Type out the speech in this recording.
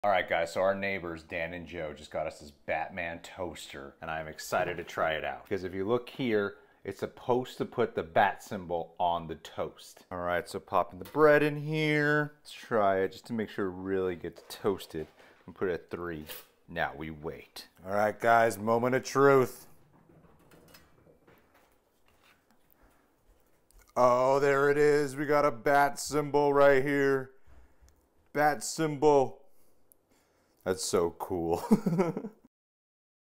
Alright guys, so our neighbors Dan and Joe just got us this Batman toaster and I'm excited to try it out. Because if you look here, it's supposed to put the bat symbol on the toast. Alright, so popping the bread in here. Let's try it just to make sure it really gets toasted. And put it at 3. Now we wait. Alright guys, moment of truth. Oh, there it is. We got a bat symbol right here. Bat symbol. That's so cool.